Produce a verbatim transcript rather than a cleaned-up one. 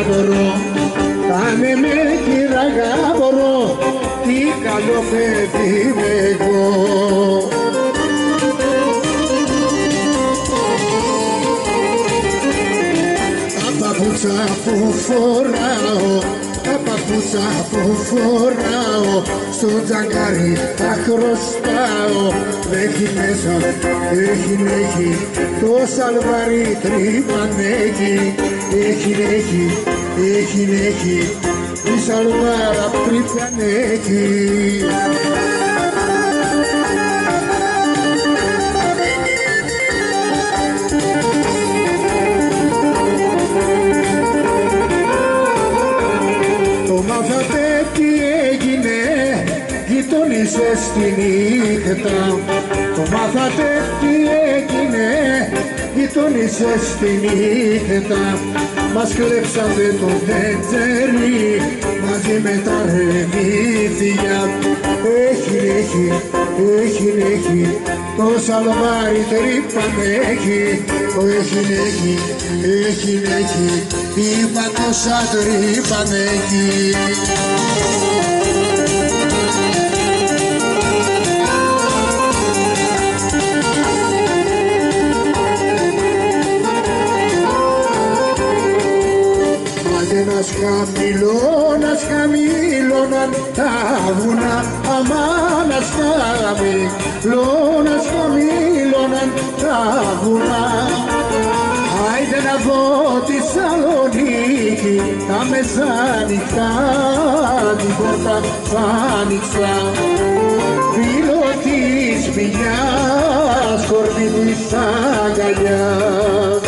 μπορώ, κάνε με κυραγά μπορώ, τι καλό παιδί είμαι εγώ. Τα παπούτσα που φοράω, τα παπούτσα που φοράω, στο τζαγκάρι τα χρωστάω. Έχει μέσα, έχει έχει, το σαλβάρι τρύπαν έχει. Έχει έχει, έχει έχει, η σαλβάρα τρύπαν έχει. Μάθατε τι έγινε, γειτονίσες στη νύχτα. Το μάθατε τι έγινε, γειτονίσες στη νύχτα. Μας κλέψατε το τετζέρι, μαζί με τα ρεμίθια. Έχει, έχει, έχει, έχει, το σαλβάρι τρύπαν έχει. Το έχει, έχει, έχει, έχει, είπα τόσα τρύπαν έχει. Ένας χαμηλώνας, χαμηλώναν τα βουνά, αμάνας χαμηλώνας, χαμηλώναν τα βουνά. Άιντε να δω τη Σαλονίκη, τα μεσάνυχτα, την πόρτα σ' άνοιξα. Φίλο της πηγιάς, κορμί της αγκαλιάς.